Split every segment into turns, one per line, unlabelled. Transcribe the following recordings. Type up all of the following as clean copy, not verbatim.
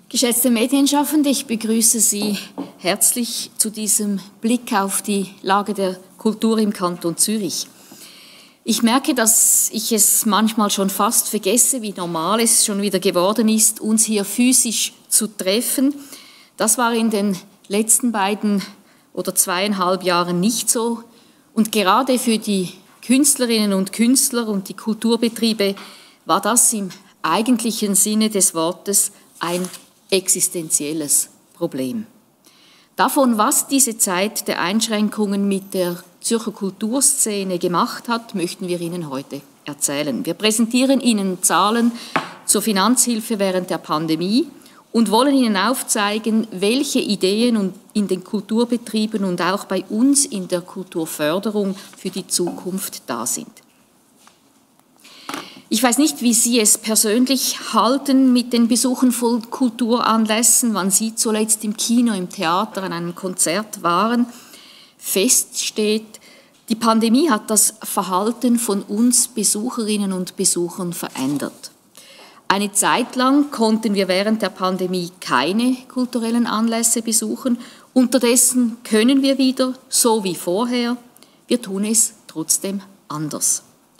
Geschätzte Medienschaffende, ich begrüße Sie herzlich zu diesem Blick auf die Lage der Kultur im Kanton Zürich. Ich merke, dass ich es manchmal schon fast vergesse, wie normal es schon wieder geworden ist, uns hier physisch zu treffen. Das war in den letzten 2,5 Jahren nicht so. Und gerade für die Künstlerinnen und Künstler und die Kulturbetriebe war das im eigentlichen Sinne des Wortes ein existenzielles Problem. Davon, was diese Zeit der Einschränkungen mit der Zürcher Kulturszene gemacht hat, möchten wir Ihnen heute erzählen. Wir präsentieren Ihnen Zahlen zur Finanzhilfe während der Pandemie und wollen Ihnen aufzeigen, welche Ideen in den Kulturbetrieben und auch bei uns in der Kulturförderung für die Zukunft da sind. Ich weiß nicht, wie Sie es persönlich halten mit den Besuchen von Kulturanlässen, wann Sie zuletzt im Kino, im Theater, an einem Konzert waren. Fest steht, die Pandemie hat das Verhalten von uns Besucherinnen und Besuchern verändert. Eine Zeit lang konnten wir während der Pandemie keine kulturellen Anlässe besuchen. Unterdessen können wir wieder, so wie vorher. Wir tun es trotzdem anders.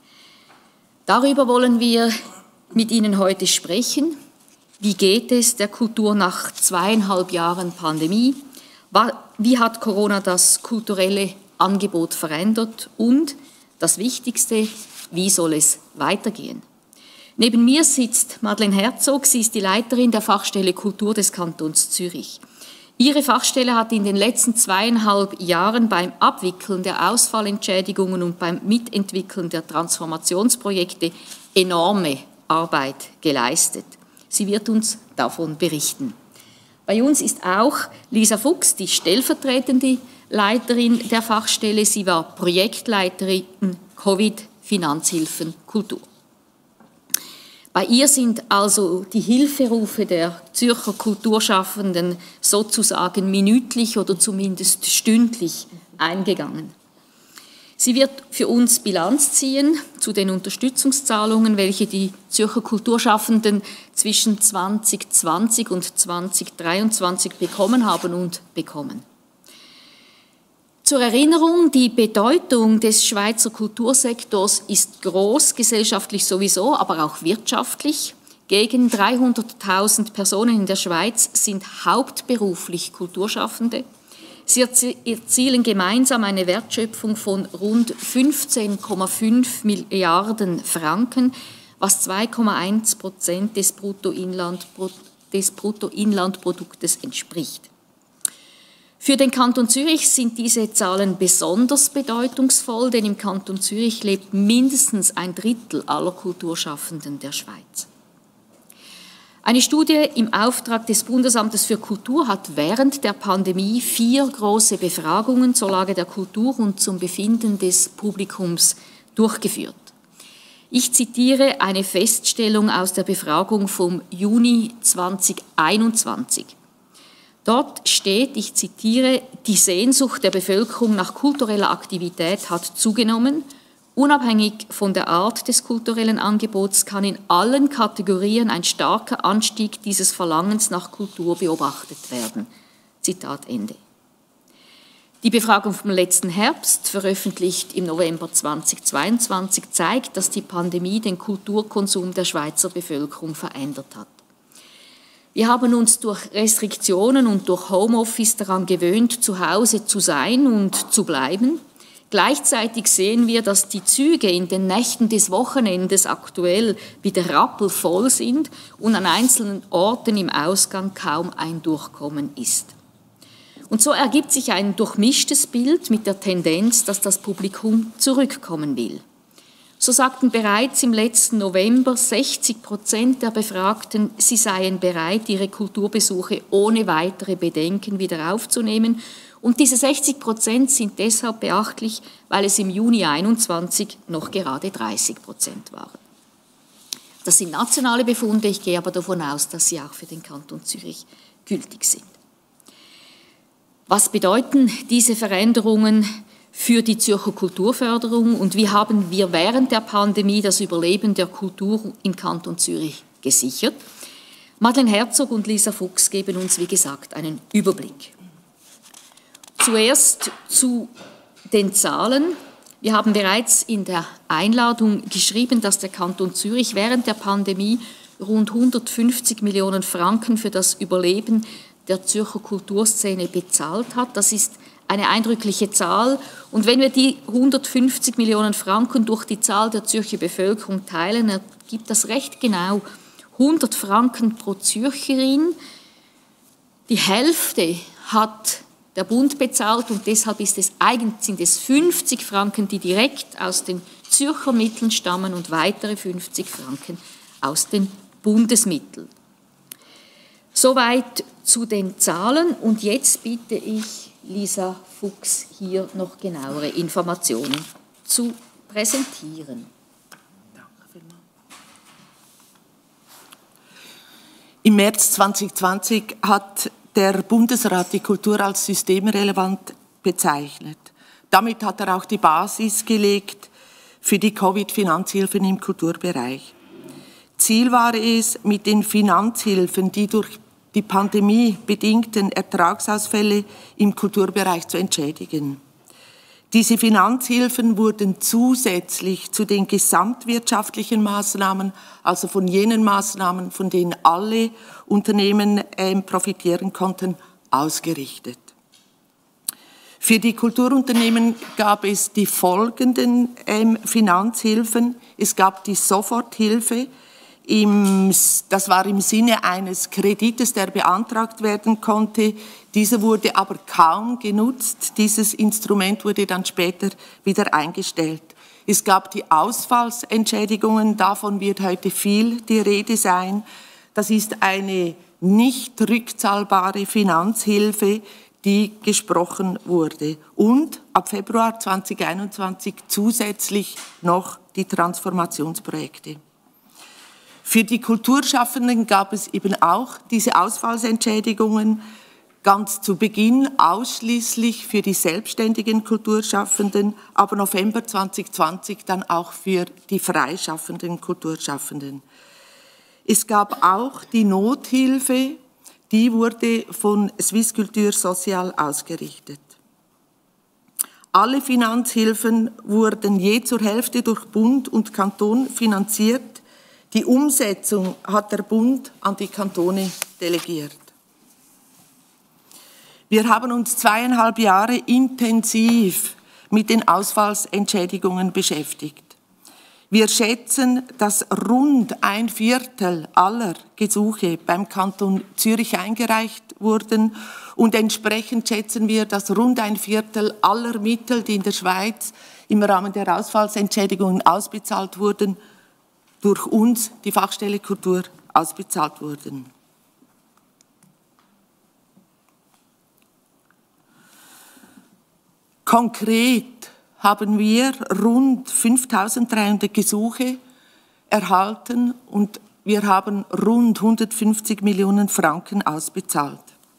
Darüber wollen wir mit Ihnen heute sprechen. Wie geht es der Kultur nach 2,5 Jahren Pandemie? Wie hat Corona das kulturelle Angebot verändert? Und das Wichtigste, wie soll es weitergehen? Neben mir sitzt Madeleine Herzog. Sie ist die Leiterin der Fachstelle Kultur des Kantons Zürich. Ihre Fachstelle hat in den letzten 2,5 Jahren beim Abwickeln der Ausfallentschädigungen und beim Mitentwickeln der Transformationsprojekte enorme Arbeit geleistet. Sie wird uns davon berichten. Bei uns ist auch Lisa Fuchs, die stellvertretende Leiterin der Fachstelle. Sie war Projektleiterin Covid-Finanzhilfen Kultur. Bei ihr sind also die Hilferufe der Zürcher Kulturschaffenden sozusagen minütlich oder zumindest stündlich eingegangen. Sie wird für uns Bilanz ziehen zu den Unterstützungszahlungen, welche die Zürcher Kulturschaffenden zwischen 2020 und 2023 bekommen haben und bekommen. Zur Erinnerung, die Bedeutung des Schweizer Kultursektors ist groß, gesellschaftlich sowieso, aber auch wirtschaftlich. Gegen 300.000 Personen in der Schweiz sind hauptberuflich Kulturschaffende. Sie erzielen gemeinsam eine Wertschöpfung von rund 15,5 Milliarden Franken, was 2,1% des Bruttoinlandproduktes entspricht. Für den Kanton Zürich sind diese Zahlen besonders bedeutungsvoll, denn im Kanton Zürich lebt mindestens 1/3 aller Kulturschaffenden der Schweiz. Eine Studie im Auftrag des Bundesamtes für Kultur hat während der Pandemie 4 große Befragungen zur Lage der Kultur und zum Befinden des Publikums durchgeführt. Ich zitiere eine Feststellung aus der Befragung vom Juni 2021. Dort steht, ich zitiere, die Sehnsucht der Bevölkerung nach kultureller Aktivität hat zugenommen. Unabhängig von der Art des kulturellen Angebots kann in allen Kategorien ein starker Anstieg dieses Verlangens nach Kultur beobachtet werden. Zitat Ende. Die Befragung vom letzten Herbst, veröffentlicht im November 2022, zeigt, dass die Pandemie den Kulturkonsum der Schweizer Bevölkerung verändert hat. Wir haben uns durch Restriktionen und durch Homeoffice daran gewöhnt, zu Hause zu sein und zu bleiben. Gleichzeitig sehen wir, dass die Züge in den Nächten des Wochenendes aktuell wieder rappelvoll sind und an einzelnen Orten im Ausgang kaum ein Durchkommen ist. Und so ergibt sich ein durchmischtes Bild mit der Tendenz, dass das Publikum zurückkommen will. So sagten bereits im letzten November 60% der Befragten, sie seien bereit, ihre Kulturbesuche ohne weitere Bedenken wieder aufzunehmen. Und diese 60% sind deshalb beachtlich, weil es im Juni 2021 noch gerade 30% waren. Das sind nationale Befunde, ich gehe aber davon aus, dass sie auch für den Kanton Zürich gültig sind. Was bedeuten diese Veränderungen für die Zürcher Kulturförderung und wie haben wir während der Pandemie das Überleben der Kultur im Kanton Zürich gesichert? Madeleine Herzog und Lisa Fuchs geben uns, wie gesagt, einen Überblick. Zuerst zu den Zahlen. Wir haben bereits in der Einladung geschrieben, dass der Kanton Zürich während der Pandemie rund 150 Millionen Franken für das Überleben der Zürcher Kulturszene bezahlt hat. Das ist eine eindrückliche Zahl. Und wenn wir die 150 Millionen Franken durch die Zahl der Zürcher Bevölkerung teilen, ergibt das recht genau 100 Franken pro Zürcherin. Die Hälfte hat der Bund bezahlt und deshalb sind es 50 Franken, die direkt aus den Zürcher Mitteln stammen und weitere 50 Franken aus den Bundesmitteln. Soweit zu den Zahlen und jetzt bitte ich Lisa Fuchs hier noch genauere Informationen zu präsentieren.
Im März 2020 hat der Bundesrat die Kultur als systemrelevant bezeichnet. Damit hat er auch die Basis gelegt für die Covid-Finanzhilfen im Kulturbereich. Ziel war es, mit den Finanzhilfen die durch die Pandemie bedingten Ertragsausfälle im Kulturbereich zu entschädigen. Diese Finanzhilfen wurden zusätzlich zu den gesamtwirtschaftlichen Maßnahmen, also von jenen Maßnahmen, von denen alle Unternehmen profitieren konnten, ausgerichtet. Für die Kulturunternehmen gab es die folgenden Finanzhilfen. Es gab die Soforthilfe, das war im Sinne eines Kredites, der beantragt werden konnte. Dieser wurde aber kaum genutzt. Dieses Instrument wurde dann später wieder eingestellt. Es gab die Ausfallsentschädigungen, davon wird heute viel die Rede sein. Das ist eine nicht rückzahlbare Finanzhilfe, die gesprochen wurde. Und ab Februar 2021 zusätzlich noch die Transformationsprojekte. Für die Kulturschaffenden gab es eben auch diese Ausfallsentschädigungen, ganz zu Beginn ausschließlich für die selbstständigen Kulturschaffenden, aber November 2020 dann auch für die freischaffenden Kulturschaffenden. Es gab auch die Nothilfe, die wurde von Swiss Culture Social ausgerichtet. Alle Finanzhilfen wurden je zur Hälfte durch Bund und Kanton finanziert. Die Umsetzung hat der Bund an die Kantone delegiert. Wir haben uns 2,5 Jahre intensiv mit den Ausfallsentschädigungen beschäftigt. Wir schätzen, dass rund 1/4 aller Gesuche beim Kanton Zürich eingereicht wurden und entsprechend schätzen wir, dass rund 1/4 aller Mittel, die in der Schweiz im Rahmen der Ausfallsentschädigungen ausbezahlt wurden, durch uns, die Fachstelle Kultur, ausbezahlt wurden. Konkret haben wir rund 5.300 Gesuche erhalten und wir haben rund 150 Millionen Franken ausbezahlt.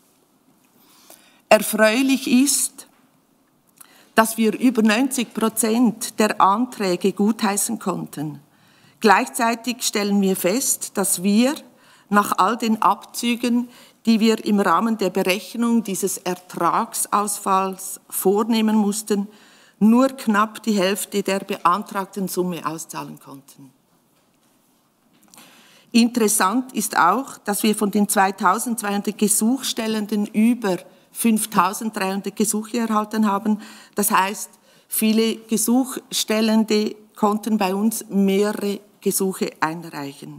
Erfreulich ist, dass wir über 90% der Anträge gutheißen konnten. Gleichzeitig stellen wir fest, dass wir nach all den Abzügen, die wir im Rahmen der Berechnung dieses Ertragsausfalls vornehmen mussten, nur knapp die Hälfte der beantragten Summe auszahlen konnten. Interessant ist auch, dass wir von den 2.200 Gesuchstellenden über 5.300 Gesuche erhalten haben. Das heißt, viele Gesuchstellende konnten bei uns mehrere Gesuche einreichen.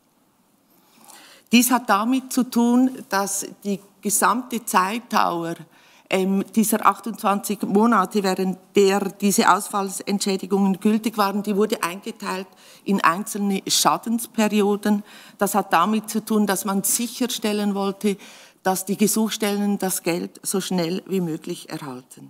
Dies hat damit zu tun, dass die gesamte Zeitdauer dieser 28 Monate, während der diese Ausfallsentschädigungen gültig waren, die wurde eingeteilt in einzelne Schadensperioden. Das hat damit zu tun, dass man sicherstellen wollte, dass die Gesuchstellenden das Geld so schnell wie möglich erhalten.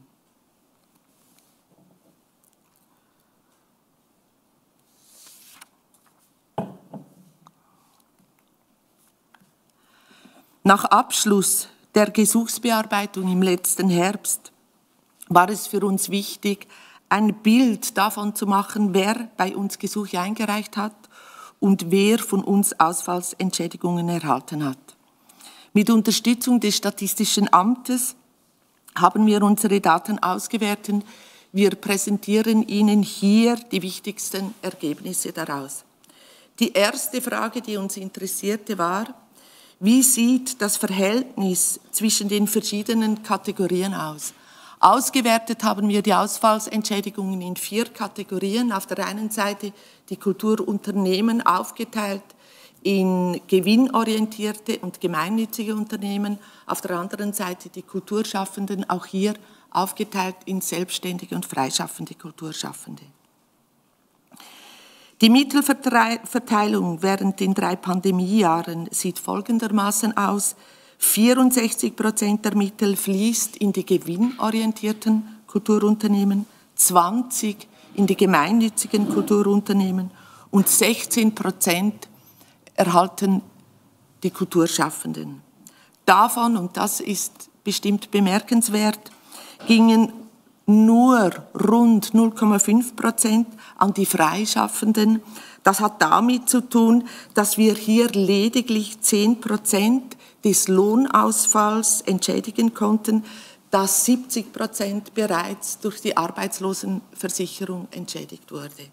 Nach Abschluss der Gesuchsbearbeitung im letzten Herbst war es für uns wichtig, ein Bild davon zu machen, wer bei uns Gesuche eingereicht hat und wer von uns Ausfallsentschädigungen erhalten hat. Mit Unterstützung des Statistischen Amtes haben wir unsere Daten ausgewertet. Wir präsentieren Ihnen hier die wichtigsten Ergebnisse daraus. Die erste Frage, die uns interessierte, war: Wie sieht das Verhältnis zwischen den verschiedenen Kategorien aus? Ausgewertet haben wir die Ausfallsentschädigungen in 4 Kategorien. Auf der einen Seite die Kulturunternehmen, aufgeteilt in gewinnorientierte und gemeinnützige Unternehmen. Auf der anderen Seite die Kulturschaffenden, auch hier aufgeteilt in selbstständige und freischaffende Kulturschaffende. Die Mittelverteilung während den 3 Pandemiejahren sieht folgendermaßen aus: 64% der Mittel fließt in die gewinnorientierten Kulturunternehmen, 20% in die gemeinnützigen Kulturunternehmen und 16% erhalten die Kulturschaffenden. Davon, und das ist bestimmt bemerkenswert, gingen nur rund 0,5% an die Freischaffenden. Das hat damit zu tun, dass wir hier lediglich 10% des Lohnausfalls entschädigen konnten, dass 70% bereits durch die Arbeitslosenversicherung entschädigt wurde.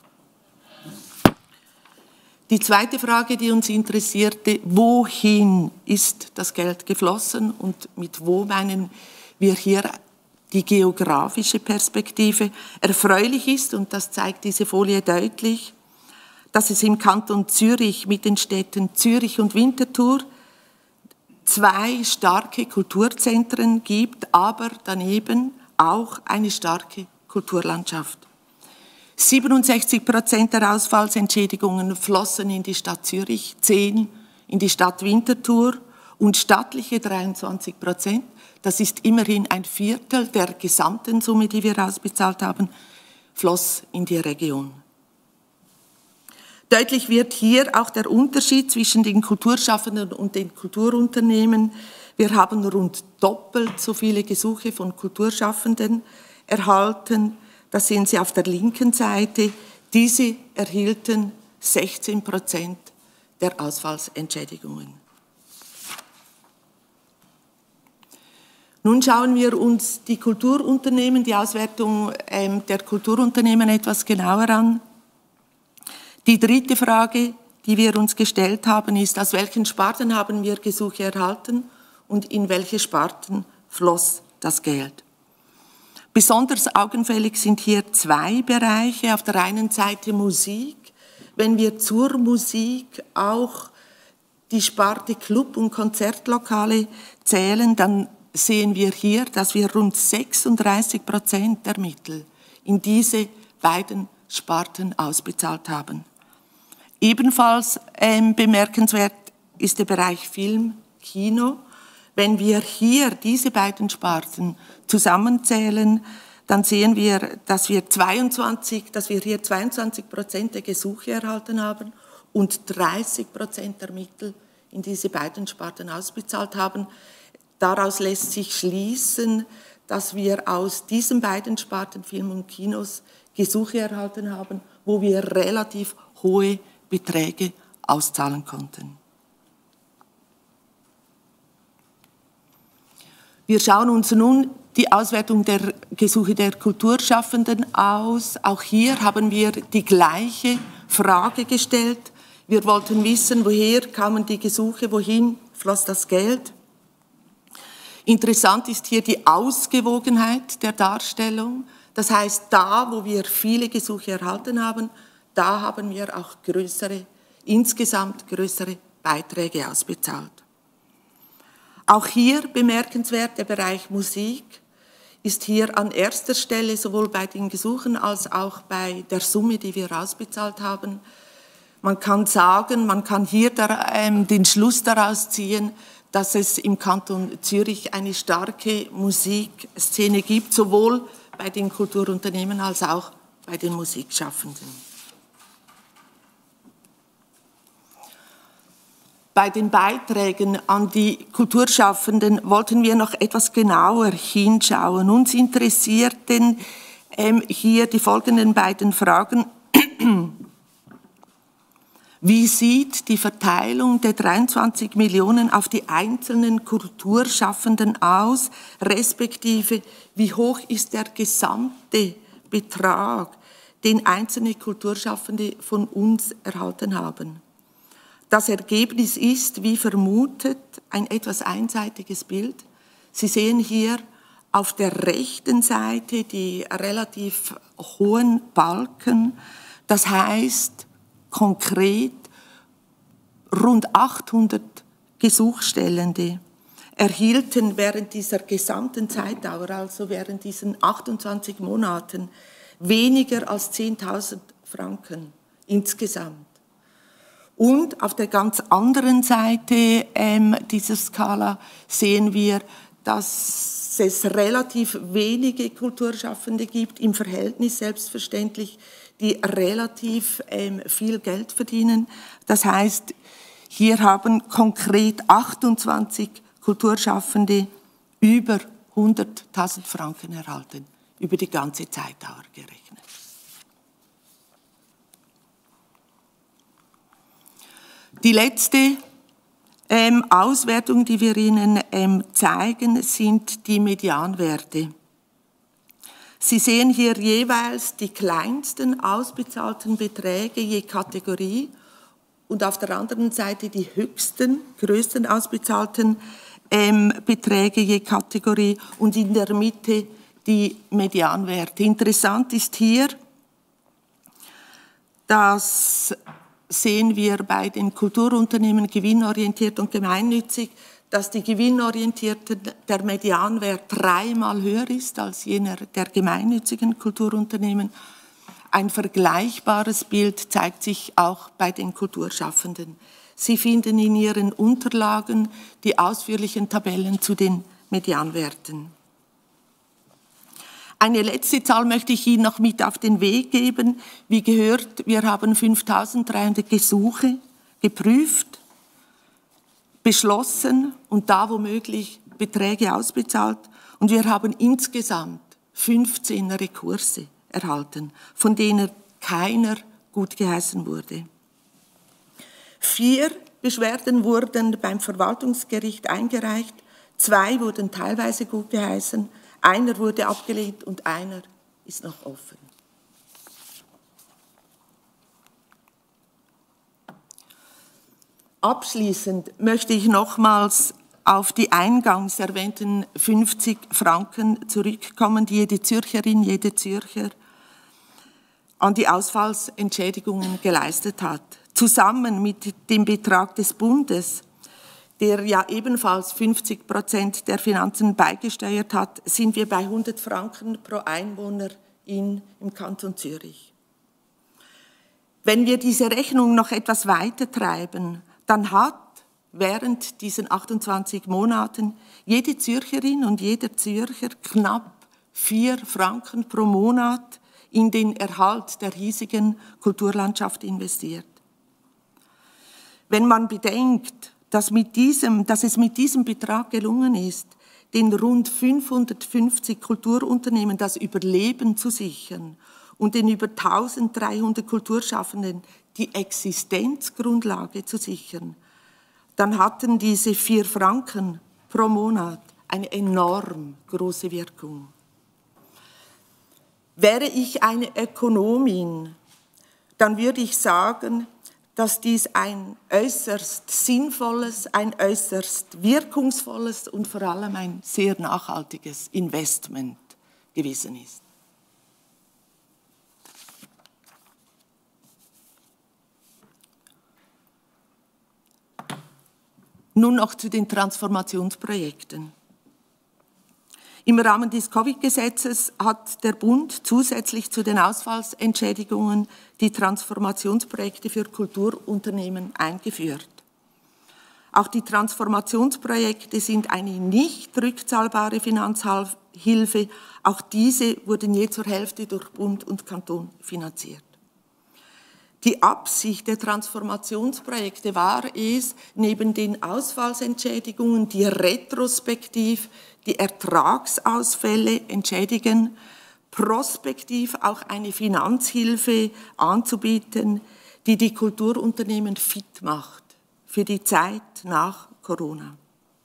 Die zweite Frage, die uns interessierte: Wohin ist das Geld geflossen und mit wo meinen wir hier die geografische Perspektive? Erfreulich ist, und das zeigt diese Folie deutlich, dass es im Kanton Zürich mit den Städten Zürich und Winterthur 2 starke Kulturzentren gibt, aber daneben auch eine starke Kulturlandschaft. 67% der Ausfallsentschädigungen flossen in die Stadt Zürich, 10% in die Stadt Winterthur und stattliche 23%. Das ist immerhin ein Viertel der gesamten Summe, die wir ausbezahlt haben, floss in die Region. Deutlich wird hier auch der Unterschied zwischen den Kulturschaffenden und den Kulturunternehmen. Wir haben rund doppelt so viele Gesuche von Kulturschaffenden erhalten. Das sehen Sie auf der linken Seite. Diese erhielten 16% der Ausfallsentschädigungen. Nun schauen wir uns die Kulturunternehmen, die Auswertung der Kulturunternehmen etwas genauer an. Die dritte Frage, die wir uns gestellt haben, ist: Aus welchen Sparten haben wir Gesuche erhalten und in welche Sparten floss das Geld? Besonders augenfällig sind hier 2 Bereiche. Auf der einen Seite Musik. Wenn wir zur Musik auch die Sparte Club- und Konzertlokale zählen, dann sehen wir hier, dass wir rund 36% der Mittel in diese beiden Sparten ausbezahlt haben. Ebenfalls bemerkenswert ist der Bereich Film, Kino. Wenn wir hier diese beiden Sparten zusammenzählen, dann sehen wir, dass wir hier 22% der Gesuche erhalten haben und 30% der Mittel in diese beiden Sparten ausbezahlt haben. Daraus lässt sich schließen, dass wir aus diesen beiden Sparten Film und Kinos Gesuche erhalten haben, wo wir relativ hohe Beträge auszahlen konnten. Wir schauen uns nun die Auswertung der Gesuche der Kulturschaffenden aus. Auch hier haben wir die gleiche Frage gestellt. Wir wollten wissen, woher kamen die Gesuche, wohin floss das Geld. Interessant ist hier die Ausgewogenheit der Darstellung. Das heißt, da, wo wir viele Gesuche erhalten haben, da haben wir auch insgesamt größere Beiträge ausbezahlt. Auch hier bemerkenswert, der Bereich Musik ist hier an erster Stelle, sowohl bei den Gesuchen als auch bei der Summe, die wir ausbezahlt haben. Man kann sagen, man kann hier den Schluss daraus ziehen, dass es im Kanton Zürich eine starke Musikszene gibt, sowohl bei den Kulturunternehmen als auch bei den Musikschaffenden. Bei den Beiträgen an die Kulturschaffenden wollten wir noch etwas genauer hinschauen. Uns interessierten hier die folgenden beiden Fragen. Wie sieht die Verteilung der 23 Millionen auf die einzelnen Kulturschaffenden aus, respektive wie hoch ist der gesamte Betrag, den einzelne Kulturschaffende von uns erhalten haben? Das Ergebnis ist, wie vermutet, ein etwas einseitiges Bild. Sie sehen hier auf der rechten Seite die relativ hohen Balken, das heißt konkret rund 800 Gesuchstellende erhielten während dieser gesamten Zeitdauer, also während diesen 28 Monaten, weniger als 10.000 Franken insgesamt. Und auf der ganz anderen Seite dieser Skala sehen wir, dass es relativ wenige Kulturschaffende gibt, im Verhältnis selbstverständlich, die relativ viel Geld verdienen. Das heißt, hier haben konkret 28 Kulturschaffende über 100.000 Franken erhalten, über die ganze Zeitdauer gerechnet. Die letzte Auswertung, die wir Ihnen zeigen, sind die Medianwerte. Sie sehen hier jeweils die kleinsten ausbezahlten Beträge je Kategorie und auf der anderen Seite die größten ausbezahlten Beträge je Kategorie und in der Mitte die Medianwerte. Interessant ist hier, dass sehen wir bei den Kulturunternehmen gewinnorientiert und gemeinnützig, dass die gewinnorientierten der Medianwert 3-mal höher ist als jener der gemeinnützigen Kulturunternehmen. Ein vergleichbares Bild zeigt sich auch bei den Kulturschaffenden. Sie finden in Ihren Unterlagen die ausführlichen Tabellen zu den Medianwerten. Eine letzte Zahl möchte ich Ihnen noch mit auf den Weg geben. Wie gehört, wir haben 5.300 Gesuche geprüft, beschlossen und da womöglich Beträge ausbezahlt. Und wir haben insgesamt 15 Rekurse erhalten, von denen keiner gutgeheißen wurde. 4 Beschwerden wurden beim Verwaltungsgericht eingereicht, 2 wurden teilweise gutgeheißen, einer wurde abgelehnt und einer ist noch offen. Abschließend möchte ich nochmals auf die eingangs erwähnten 50 Franken zurückkommen, die jede Zürcherin, jede Zürcher an die Ausfallsentschädigungen geleistet hat. Zusammen mit dem Betrag des Bundes, der ja ebenfalls 50% der Finanzen beigesteuert hat, sind wir bei 100 Franken pro Einwohner im Kanton Zürich. Wenn wir diese Rechnung noch etwas weiter treiben, dann hat während diesen 28 Monaten jede Zürcherin und jeder Zürcher knapp 4 Franken pro Monat in den Erhalt der hiesigen Kulturlandschaft investiert. Wenn man bedenkt, dass es mit diesem Betrag gelungen ist, den rund 550 Kulturunternehmen das Überleben zu sichern und den über 1.300 Kulturschaffenden die Existenzgrundlage zu sichern, dann hatten diese 4 Franken pro Monat eine enorm große Wirkung. Wäre ich eine Ökonomin, dann würde ich sagen, dass dies ein äußerst sinnvolles, ein äußerst wirkungsvolles und vor allem ein sehr nachhaltiges Investment gewesen ist. Nun noch zu den Transformationsprojekten. Im Rahmen des Covid-Gesetzes hat der Bund zusätzlich zu den Ausfallsentschädigungen die Transformationsprojekte für Kulturunternehmen eingeführt. Auch die Transformationsprojekte sind eine nicht rückzahlbare Finanzhilfe. Auch diese wurden je zur Hälfte durch Bund und Kanton finanziert. Die Absicht der Transformationsprojekte war es, neben den Ausfallsentschädigungen, die retrospektiv die Ertragsausfälle entschädigen, prospektiv auch eine Finanzhilfe anzubieten, die die Kulturunternehmen fit macht für die Zeit nach Corona.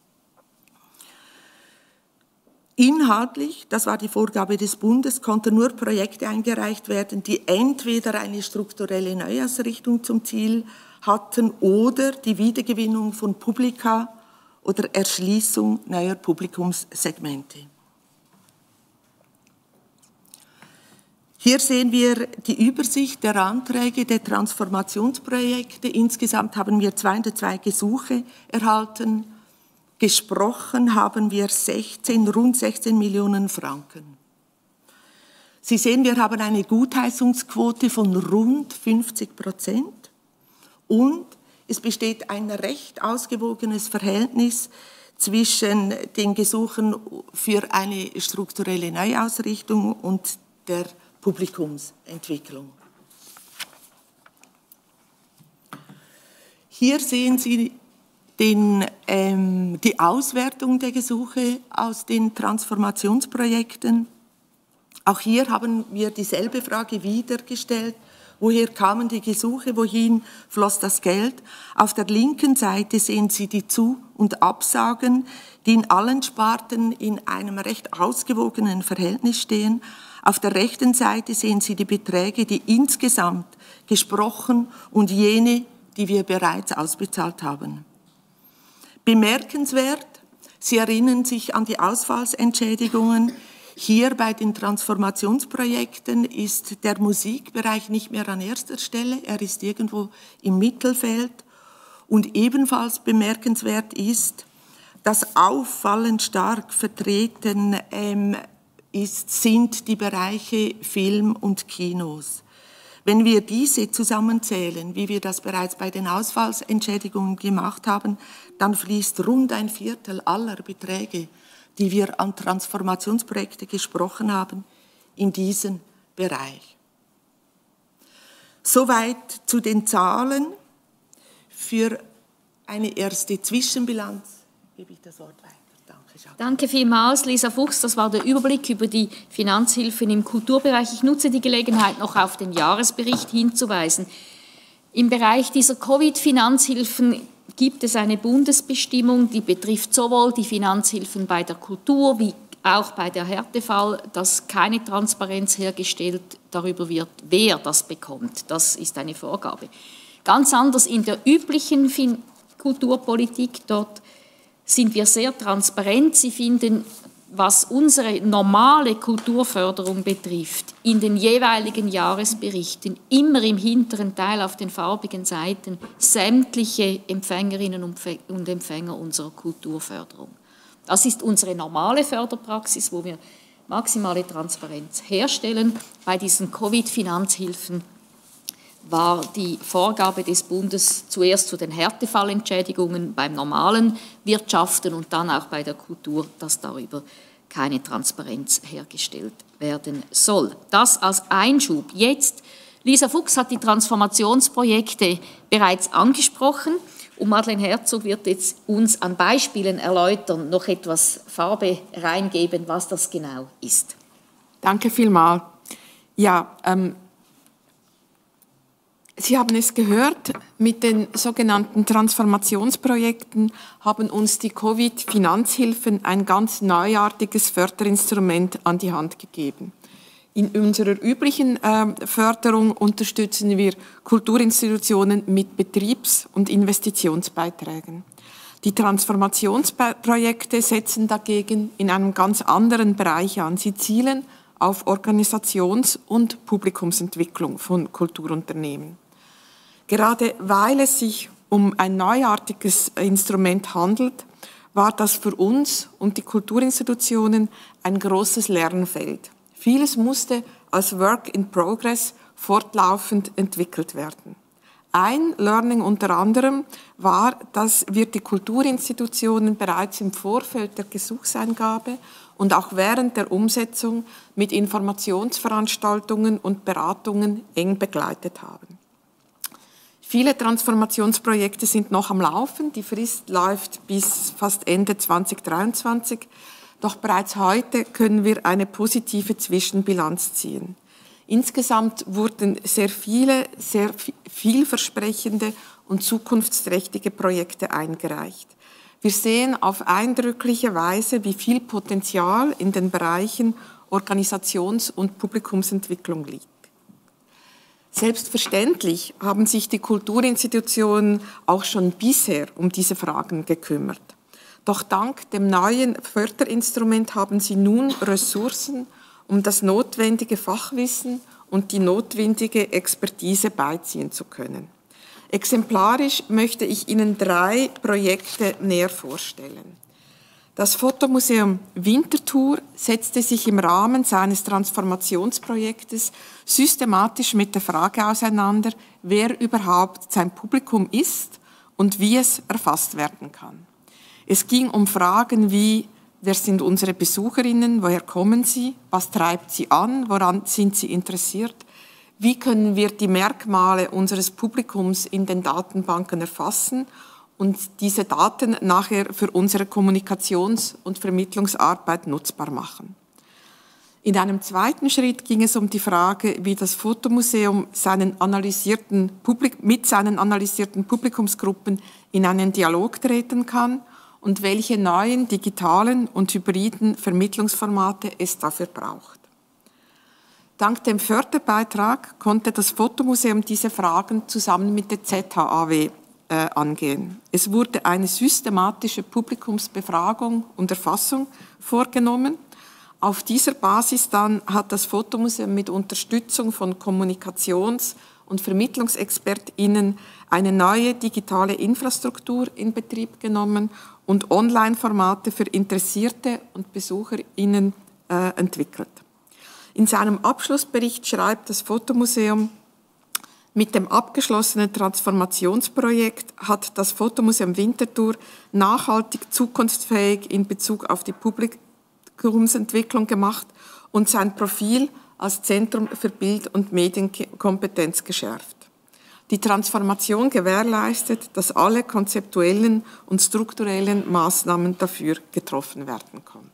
Inhaltlich, das war die Vorgabe des Bundes, konnten nur Projekte eingereicht werden, die entweder eine strukturelle Neuausrichtung zum Ziel hatten oder die Wiedergewinnung von Publika oder Erschließung neuer Publikumssegmente. Hier sehen wir die Übersicht der Anträge der Transformationsprojekte. Insgesamt haben wir 202 Gesuche erhalten. Gesprochen haben wir rund 16 Millionen Franken. Sie sehen, wir haben eine Gutheißungsquote von rund 50% und es besteht ein recht ausgewogenes Verhältnis zwischen den Gesuchen für eine strukturelle Neuausrichtung und der Publikumsentwicklung. Hier sehen Sie die Auswertung der Gesuche aus den Transformationsprojekten. Auch hier haben wir dieselbe Frage wieder gestellt. Woher kamen die Gesuche? Wohin floss das Geld? Auf der linken Seite sehen Sie die Zu- und Absagen, die in allen Sparten in einem recht ausgewogenen Verhältnis stehen. Auf der rechten Seite sehen Sie die Beträge, die insgesamt gesprochen und jene, die wir bereits ausbezahlt haben. Bemerkenswert, Sie erinnern sich an die Ausfallsentschädigungen. Hier bei den Transformationsprojekten ist der Musikbereich nicht mehr an erster Stelle, er ist irgendwo im Mittelfeld. Und ebenfalls bemerkenswert ist, dass auffallend stark vertreten sind die Bereiche Film und Kinos. Wenn wir diese zusammenzählen, wie wir das bereits bei den Ausfallsentschädigungen gemacht haben, dann fließt rund ein Viertel aller Beträge, die wir an Transformationsprojekte gesprochen haben, in diesen Bereich. Soweit zu den Zahlen. Für eine erste Zwischenbilanz gebe ich das Wort weiter.
Danke vielmals, Lisa Fuchs. Das war der Überblick über die Finanzhilfen im Kulturbereich. Ich nutze die Gelegenheit, noch auf den Jahresbericht hinzuweisen. Im Bereich dieser Covid-Finanzhilfen gibt es eine Bundesbestimmung, die betrifft sowohl die Finanzhilfen bei der Kultur wie auch bei der Härtefall, dass keine Transparenz hergestellt darüber wird, wer das bekommt. Das ist eine Vorgabe. Ganz anders in der üblichen Kulturpolitik, dort sind wir sehr transparent. Sie finden, was unsere normale Kulturförderung betrifft, in den jeweiligen Jahresberichten immer im hinteren Teil auf den farbigen Seiten sämtliche Empfängerinnen und Empfänger unserer Kulturförderung. Das ist unsere normale Förderpraxis, wo wir maximale Transparenz herstellen. Bei diesen Covid-Finanzhilfen war die Vorgabe des Bundes zuerst zu den Härtefallentschädigungen beim normalen Wirtschaften und dann auch bei der Kultur, dass darüber keine Transparenz hergestellt werden soll. Das als Einschub. Jetzt, Lisa Fuchs hat die Transformationsprojekte bereits angesprochen und Madeleine Herzog wird jetzt uns an Beispielen erläutern, noch etwas Farbe reingeben, was das genau ist.
Danke vielmals. Ja, Sie haben es gehört, mit den sogenannten Transformationsprojekten haben uns die Covid-Finanzhilfen ein ganz neuartiges Förderinstrument an die Hand gegeben. In unserer üblichen Förderung unterstützen wir Kulturinstitutionen mit Betriebs- und Investitionsbeiträgen. Die Transformationsprojekte setzen dagegen in einem ganz anderen Bereich an. Sie zielen auf Organisations- und Publikumsentwicklung von Kulturunternehmen. Gerade weil es sich um ein neuartiges Instrument handelt, war das für uns und die Kulturinstitutionen ein großes Lernfeld. Vieles musste als Work in Progress fortlaufend entwickelt werden. Ein Learning unter anderem war, dass wir die Kulturinstitutionen bereits im Vorfeld der Gesuchseingabe und auch während der Umsetzung mit Informationsveranstaltungen und Beratungen eng begleitet haben. Viele Transformationsprojekte sind noch am Laufen. Die Frist läuft bis fast Ende 2023. Doch bereits heute können wir eine positive Zwischenbilanz ziehen. Insgesamt wurden sehr viele, sehr vielversprechende und zukunftsträchtige Projekte eingereicht. Wir sehen auf eindrückliche Weise, wie viel Potenzial in den Bereichen Organisations- und Publikumsentwicklung liegt. Selbstverständlich haben sich die Kulturinstitutionen auch schon bisher um diese Fragen gekümmert. Doch dank dem neuen Förderinstrument haben sie nun Ressourcen, um das notwendige Fachwissen und die notwendige Expertise beiziehen zu können. Exemplarisch möchte ich Ihnen 3 Projekte näher vorstellen. Das Fotomuseum Winterthur setzte sich im Rahmen seines Transformationsprojektes systematisch mit der Frage auseinander, wer überhaupt sein Publikum ist und wie es erfasst werden kann. Es ging um Fragen wie: Wer sind unsere Besucherinnen? Woher kommen sie? Was treibt sie an? Woran sind sie interessiert? Wie können wir die Merkmale unseres Publikums in den Datenbanken erfassen und diese Daten nachher für unsere Kommunikations- und Vermittlungsarbeit nutzbar machen? In einem zweiten Schritt ging es um die Frage, wie das Fotomuseum mit seinen analysierten Publikumsgruppen in einen Dialog treten kann und welche neuen digitalen und hybriden Vermittlungsformate es dafür braucht. Dank dem Förderbeitrag konnte das Fotomuseum diese Fragen zusammen mit der ZHAW angehen. Es wurde eine systematische Publikumsbefragung und Erfassung vorgenommen. Auf dieser Basis dann hat das Fotomuseum mit Unterstützung von Kommunikations- und VermittlungsexpertInnen eine neue digitale Infrastruktur in Betrieb genommen und Online-Formate für Interessierte und BesucherInnen entwickelt. In seinem Abschlussbericht schreibt das Fotomuseum: Mit dem abgeschlossenen Transformationsprojekt hat das Fotomuseum Winterthur nachhaltig zukunftsfähig in Bezug auf die Publikumsentwicklung gemacht und sein Profil als Zentrum für Bild- und Medienkompetenz geschärft. Die Transformation gewährleistet, dass alle konzeptuellen und strukturellen Maßnahmen dafür getroffen werden konnten.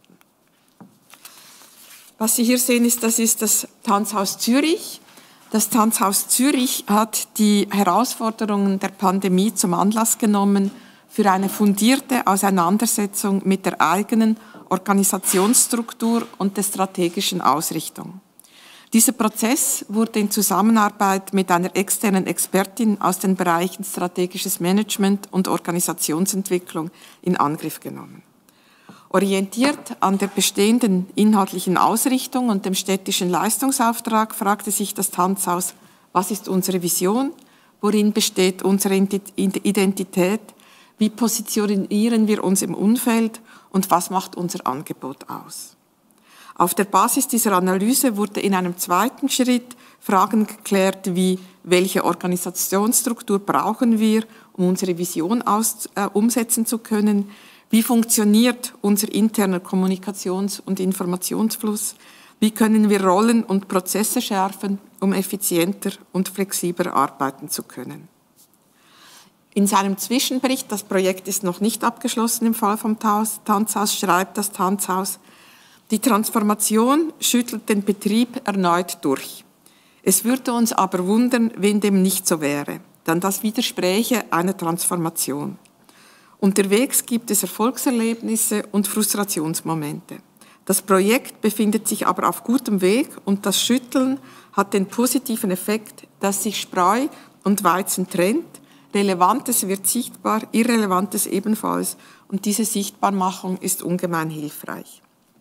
Was Sie hier sehen, ist das Tanzhaus Zürich. Das Tanzhaus Zürich hat die Herausforderungen der Pandemie zum Anlass genommen für eine fundierte Auseinandersetzung mit der eigenen Organisationsstruktur und der strategischen Ausrichtung. Dieser Prozess wurde in Zusammenarbeit mit einer externen Expertin aus den Bereichen strategisches Management und Organisationsentwicklung in Angriff genommen. Orientiert an der bestehenden inhaltlichen Ausrichtung und dem städtischen Leistungsauftrag fragte sich das Tanzhaus: Was ist unsere Vision? Worin besteht unsere Identität? Wie positionieren wir uns im Umfeld? Und was macht unser Angebot aus? Auf der Basis dieser Analyse wurde in einem zweiten Schritt Fragen geklärt wie: Welche Organisationsstruktur brauchen wir, um unsere Vision umsetzen zu können? Wie funktioniert unser interner Kommunikations- und Informationsfluss? Wie können wir Rollen und Prozesse schärfen, um effizienter und flexibler arbeiten zu können? In seinem Zwischenbericht, das Projekt ist noch nicht abgeschlossen im Fall vom Tanzhaus, schreibt das Tanzhaus: Die Transformation schüttelt den Betrieb erneut durch. Es würde uns aber wundern, wenn dem nicht so wäre, denn das widerspräche einer Transformation. Unterwegs gibt es Erfolgserlebnisse und Frustrationsmomente. Das Projekt befindet sich aber auf gutem Weg und das Schütteln hat den positiven Effekt, dass sich Spreu und Weizen trennt. Relevantes wird sichtbar, Irrelevantes ebenfalls, und diese Sichtbarmachung ist ungemein hilfreich.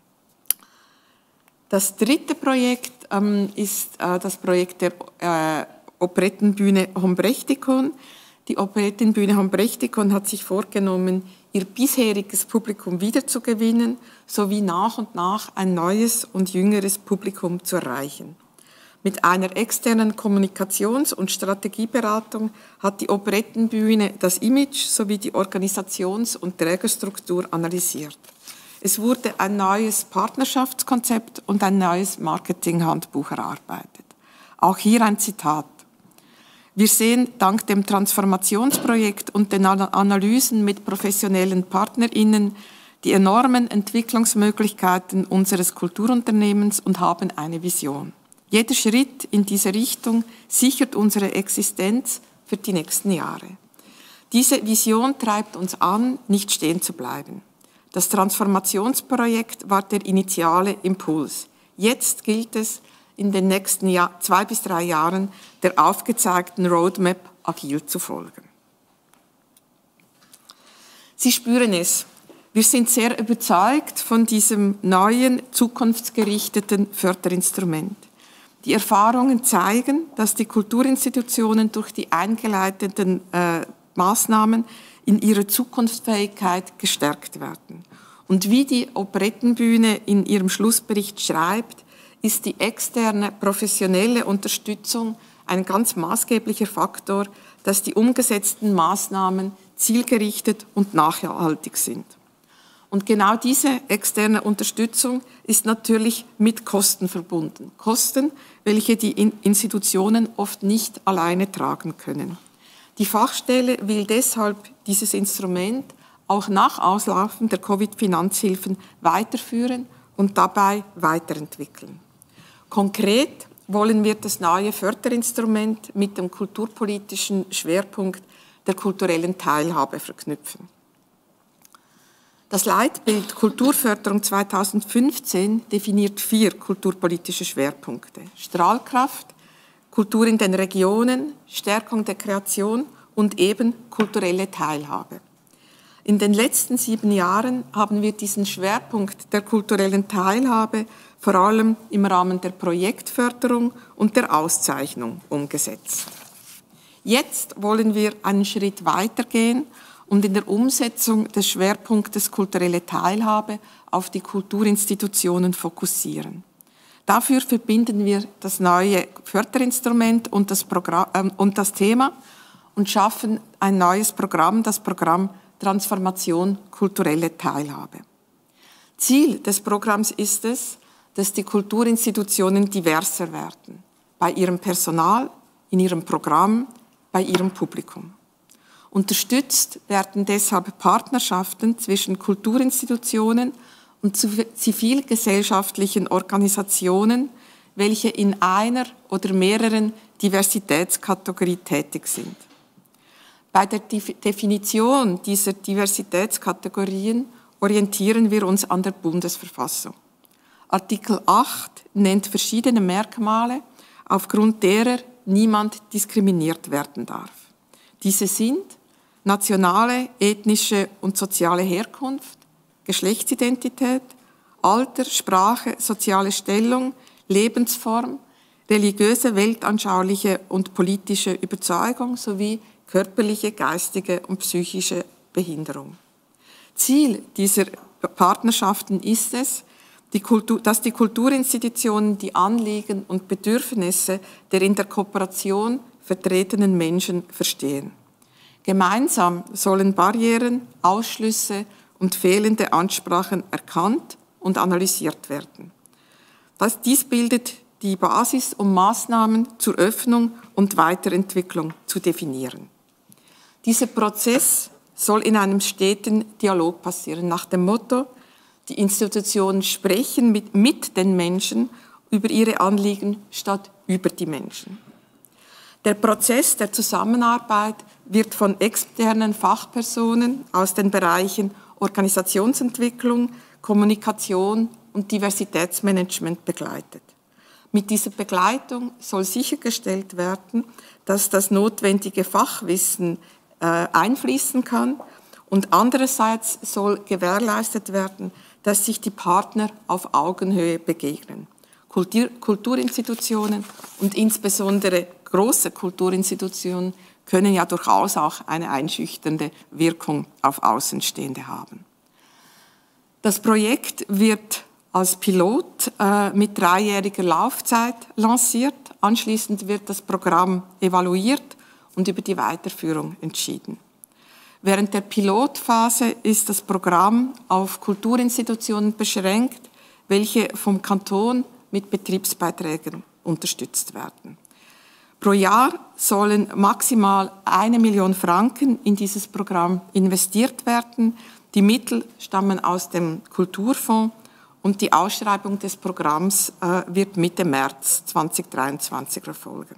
Das dritte Projekt ist das Projekt der Operettenbühne Hombrechtikon. Die Operettenbühne Hombrechtikon hat sich vorgenommen, ihr bisheriges Publikum wiederzugewinnen, sowie nach und nach ein neues und jüngeres Publikum zu erreichen. Mit einer externen Kommunikations- und Strategieberatung hat die Operettenbühne das Image sowie die Organisations- und Trägerstruktur analysiert. Es wurde ein neues Partnerschaftskonzept und ein neues Marketinghandbuch erarbeitet. Auch hier ein Zitat: Wir sehen dank dem Transformationsprojekt und den Analysen mit professionellen PartnerInnen die enormen Entwicklungsmöglichkeiten unseres Kulturunternehmens und haben eine Vision. Jeder Schritt in diese Richtung sichert unsere Existenz für die nächsten Jahre. Diese Vision treibt uns an, nicht stehen zu bleiben. Das Transformationsprojekt war der initiale Impuls. Jetzt gilt es, in den nächsten 2 bis 3 Jahren der aufgezeigten Roadmap agil zu folgen. Sie spüren es. Wir sind sehr überzeugt von diesem neuen, zukunftsgerichteten Förderinstrument. Die Erfahrungen zeigen, dass die Kulturinstitutionen durch die eingeleiteten Maßnahmen in ihrer Zukunftsfähigkeit gestärkt werden. Und wie die Operettenbühne in ihrem Schlussbericht schreibt, ist die externe professionelle Unterstützung ein ganz maßgeblicher Faktor, dass die umgesetzten Maßnahmen zielgerichtet und nachhaltig sind. Und genau diese externe Unterstützung ist natürlich mit Kosten verbunden. Kosten, welche die Institutionen oft nicht alleine tragen können. Die Fachstelle will deshalb dieses Instrument auch nach Auslaufen der Covid-Finanzhilfen weiterführen und dabei weiterentwickeln. Konkret wollen wir das neue Förderinstrument mit dem kulturpolitischen Schwerpunkt der kulturellen Teilhabe verknüpfen. Das Leitbild Kulturförderung 2015 definiert 4 kulturpolitische Schwerpunkte: Strahlkraft, Kultur in den Regionen, Stärkung der Kreation und eben kulturelle Teilhabe. In den letzten 7 Jahren haben wir diesen Schwerpunkt der kulturellen Teilhabe vor allem im Rahmen der Projektförderung und der Auszeichnung umgesetzt. Jetzt wollen wir einen Schritt weitergehen und in der Umsetzung des Schwerpunktes kulturelle Teilhabe auf die Kulturinstitutionen fokussieren. Dafür verbinden wir das neue Förderinstrument und das Thema und schaffen ein neues Programm, das Programm Transformation kulturelle Teilhabe. Ziel des Programms ist es, dass die Kulturinstitutionen diverser werden, bei ihrem Personal, in ihrem Programm, bei ihrem Publikum. Unterstützt werden deshalb Partnerschaften zwischen Kulturinstitutionen und zivilgesellschaftlichen Organisationen, welche in einer oder mehreren Diversitätskategorien tätig sind. Bei der Definition dieser Diversitätskategorien orientieren wir uns an der Bundesverfassung. Artikel 8 nennt verschiedene Merkmale, aufgrund derer niemand diskriminiert werden darf. Diese sind nationale, ethnische und soziale Herkunft, Geschlechtsidentität, Alter, Sprache, soziale Stellung, Lebensform, religiöse, weltanschauliche und politische Überzeugung sowie körperliche, geistige und psychische Behinderung. Ziel dieser Partnerschaften ist es, dass die Kulturinstitutionen die Anliegen und Bedürfnisse der in der Kooperation vertretenen Menschen verstehen. Gemeinsam sollen Barrieren, Ausschlüsse und fehlende Ansprachen erkannt und analysiert werden. Dies bildet die Basis, um Maßnahmen zur Öffnung und Weiterentwicklung zu definieren. Dieser Prozess soll in einem steten Dialog passieren, nach dem Motto: Die Institutionen sprechen mit den Menschen über ihre Anliegen statt über die Menschen. Der Prozess der Zusammenarbeit wird von externen Fachpersonen aus den Bereichen Organisationsentwicklung, Kommunikation und Diversitätsmanagement begleitet. Mit dieser Begleitung soll sichergestellt werden, dass das notwendige Fachwissen einfließen kann und andererseits soll gewährleistet werden, dass sich die Partner auf Augenhöhe begegnen. Kulturinstitutionen und insbesondere große Kulturinstitutionen können ja durchaus auch eine einschüchternde Wirkung auf Außenstehende haben. Das Projekt wird als Pilot mit 3-jähriger Laufzeit lanciert. Anschließend wird das Programm evaluiert und über die Weiterführung entschieden. Während der Pilotphase ist das Programm auf Kulturinstitutionen beschränkt, welche vom Kanton mit Betriebsbeiträgen unterstützt werden. Pro Jahr sollen maximal 1 Million Franken in dieses Programm investiert werden. Die Mittel stammen aus dem Kulturfonds und die Ausschreibung des Programms wird Mitte März 2023 erfolgen.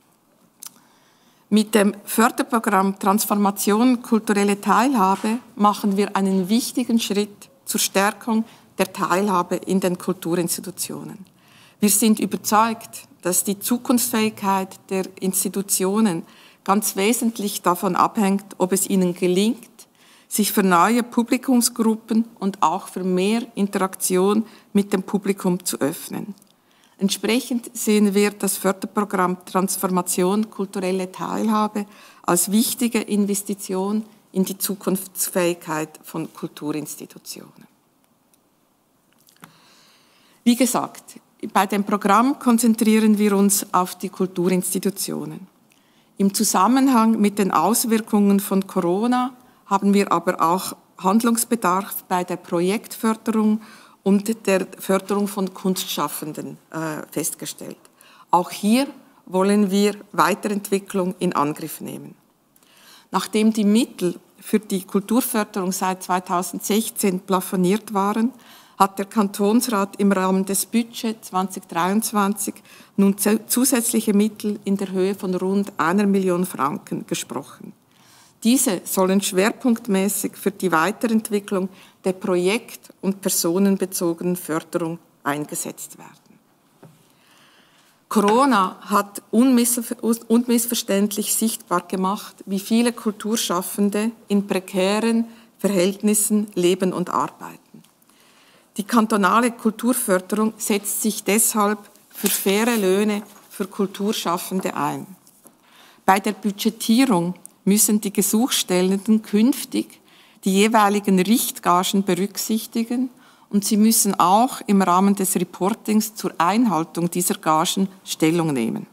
Mit dem Förderprogramm Transformation kulturelle Teilhabe machen wir einen wichtigen Schritt zur Stärkung der Teilhabe in den Kulturinstitutionen. Wir sind überzeugt, dass die Zukunftsfähigkeit der Institutionen ganz wesentlich davon abhängt, ob es ihnen gelingt, sich für neue Publikumsgruppen und auch für mehr Interaktion mit dem Publikum zu öffnen. Entsprechend sehen wir das Förderprogramm Transformation kulturelle Teilhabe als wichtige Investition in die Zukunftsfähigkeit von Kulturinstitutionen. Wie gesagt, bei dem Programm konzentrieren wir uns auf die Kulturinstitutionen. Im Zusammenhang mit den Auswirkungen von Corona haben wir aber auch Handlungsbedarf bei der Projektförderung und der Förderung von Kunstschaffenden festgestellt. Auch hier wollen wir Weiterentwicklung in Angriff nehmen. Nachdem die Mittel für die Kulturförderung seit 2016 plafoniert waren, hat der Kantonsrat im Rahmen des Budgets 2023 nun zusätzliche Mittel in der Höhe von rund 1 Million Franken gesprochen. Diese sollen schwerpunktmäßig für die Weiterentwicklung der projekt- und personenbezogenen Förderung eingesetzt werden. Corona hat unmissverständlich sichtbar gemacht, wie viele Kulturschaffende in prekären Verhältnissen leben und arbeiten. Die kantonale Kulturförderung setzt sich deshalb für faire Löhne für Kulturschaffende ein. Bei der Budgetierung müssen die Gesuchstellenden künftig die jeweiligen Richtgagen berücksichtigen und sie müssen auch im Rahmen des Reportings zur Einhaltung dieser Gagen Stellung nehmen.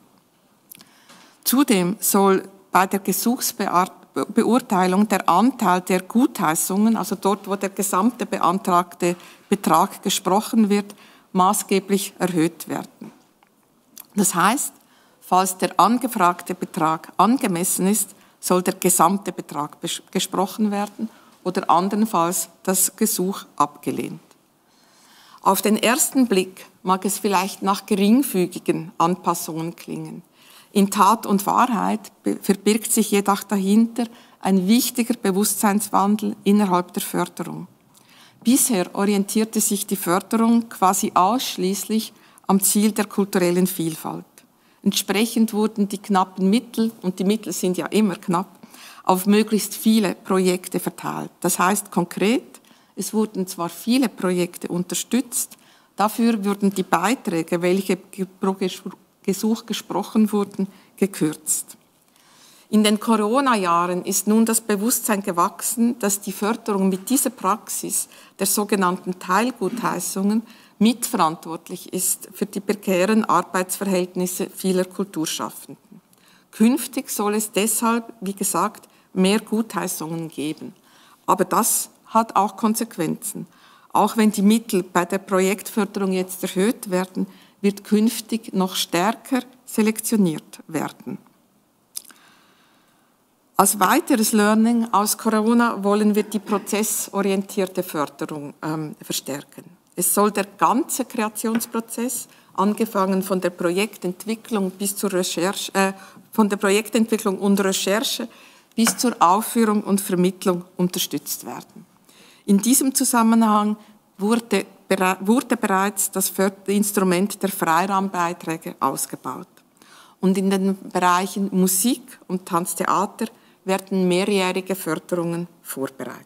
Zudem soll bei der Gesuchsbeurteilung der Anteil der Gutheißungen, also dort, wo der gesamte beantragte Betrag gesprochen wird, maßgeblich erhöht werden. Das heißt, falls der angefragte Betrag angemessen ist, soll der gesamte Betrag gesprochen werden oder andernfalls das Gesuch abgelehnt. Auf den ersten Blick mag es vielleicht nach geringfügigen Anpassungen klingen. In Tat und Wahrheit verbirgt sich jedoch dahinter ein wichtiger Bewusstseinswandel innerhalb der Förderung. Bisher orientierte sich die Förderung quasi ausschließlich am Ziel der kulturellen Vielfalt. Entsprechend wurden die knappen Mittel, und die Mittel sind ja immer knapp, auf möglichst viele Projekte verteilt. Das heißt konkret, es wurden zwar viele Projekte unterstützt, dafür wurden die Beiträge, welche pro Gesuch gesprochen wurden, gekürzt. In den Corona-Jahren ist nun das Bewusstsein gewachsen, dass die Förderung mit dieser Praxis der sogenannten Teilgutheißungen mitverantwortlich ist für die prekären Arbeitsverhältnisse vieler Kulturschaffenden. Künftig soll es deshalb, wie gesagt, mehr Gutheißungen geben. Aber das hat auch Konsequenzen. Auch wenn die Mittel bei der Projektförderung jetzt erhöht werden, wird künftig noch stärker selektioniert werden. Als weiteres Learning aus Corona wollen wir die prozessorientierte Förderung verstärken. Es soll der ganze Kreationsprozess, angefangen von der Projektentwicklung bis zur Recherche, von der Projektentwicklung und Recherche bis zur Aufführung und Vermittlung unterstützt werden. In diesem Zusammenhang wurde bereits das Instrument der Freiraumbeiträge ausgebaut. Und in den Bereichen Musik und Tanztheater werden mehrjährige Förderungen vorbereitet.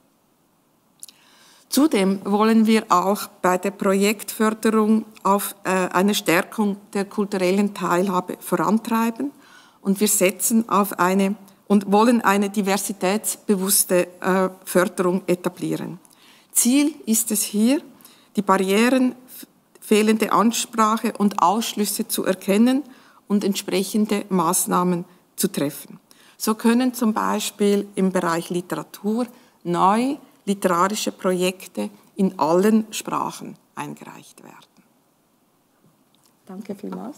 Zudem wollen wir auch bei der Projektförderung auf eine Stärkung der kulturellen Teilhabe vorantreiben und wir setzen auf und wollen eine diversitätsbewusste Förderung etablieren. Ziel ist es hier, die Barrieren, fehlende Ansprache und Ausschlüsse zu erkennen und entsprechende Maßnahmen zu treffen. So können zum Beispiel im Bereich Literatur neu literarische Projekte in allen Sprachen eingereicht werden. Danke vielmals.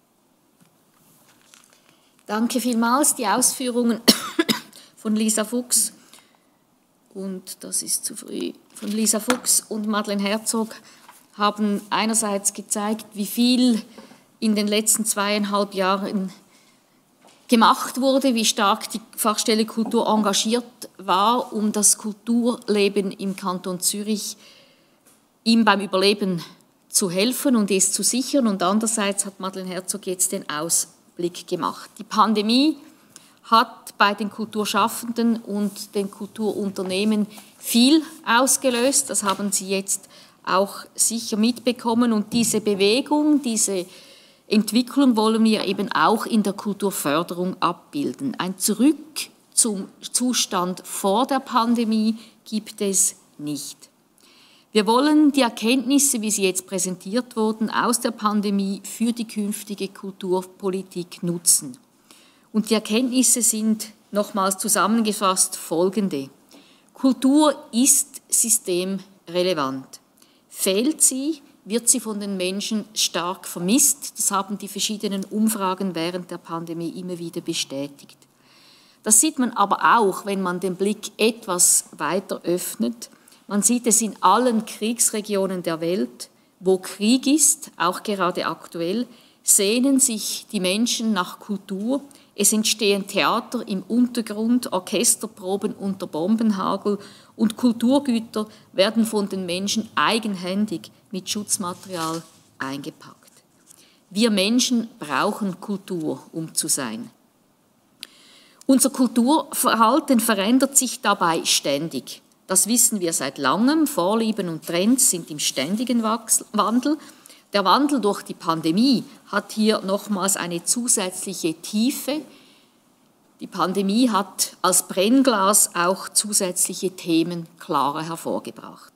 Danke vielmals. Die Ausführungen von Lisa Fuchs, und das ist zu früh, von Lisa Fuchs und Madeleine Herzog haben einerseits gezeigt, wie viel in den letzten 2,5 Jahren gemacht wurde, wie stark die Fachstelle Kultur engagiert war, um das Kulturleben im Kanton Zürich ihm beim Überleben zu helfen und es zu sichern. Und andererseits hat Madeleine Herzog jetzt den Ausblick gemacht. Die Pandemie hat bei den Kulturschaffenden und den Kulturunternehmen viel ausgelöst. Das haben Sie jetzt auch sicher mitbekommen. Und diese Bewegung, diese Entwicklung wollen wir eben auch in der Kulturförderung abbilden. Ein Zurück zum Zustand vor der Pandemie gibt es nicht. Wir wollen die Erkenntnisse, wie sie jetzt präsentiert wurden, aus der Pandemie für die künftige Kulturpolitik nutzen. Und die Erkenntnisse sind nochmals zusammengefasst folgende. Kultur ist systemrelevant. Fehlt sie, wird sie von den Menschen stark vermisst. Das haben die verschiedenen Umfragen während der Pandemie immer wieder bestätigt. Das sieht man aber auch, wenn man den Blick etwas weiter öffnet. Man sieht es in allen Kriegsregionen der Welt, wo Krieg ist, auch gerade aktuell, sehnen sich die Menschen nach Kultur. Es entstehen Theater im Untergrund, Orchesterproben unter Bombenhagel und Kulturgüter werden von den Menschen eigenhändig mit Schutzmaterial eingepackt. Wir Menschen brauchen Kultur, um zu sein. Unser Kulturverhalten verändert sich dabei ständig. Das wissen wir seit langem. Vorlieben und Trends sind im ständigen Wandel. Der Wandel durch die Pandemie hat hier nochmals eine zusätzliche Tiefe. Die Pandemie hat als Brennglas auch zusätzliche Themen klarer hervorgebracht.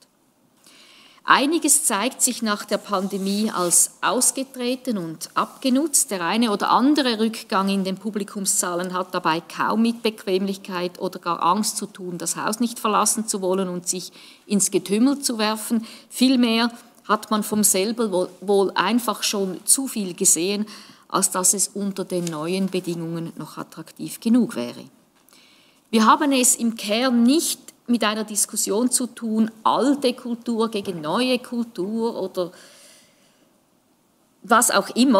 Einiges zeigt sich nach der Pandemie als ausgetreten und abgenutzt. Der eine oder andere Rückgang in den Publikumszahlen hat dabei kaum mit Bequemlichkeit oder gar Angst zu tun, das Haus nicht verlassen zu wollen und sich ins Getümmel zu werfen. Vielmehr hat man vom selber wohl einfach schon zu viel gesehen, als dass es unter den neuen Bedingungen noch attraktiv genug wäre. Wir haben es im Kern nicht mit einer Diskussion zu tun, alte Kultur gegen neue Kultur oder was auch immer.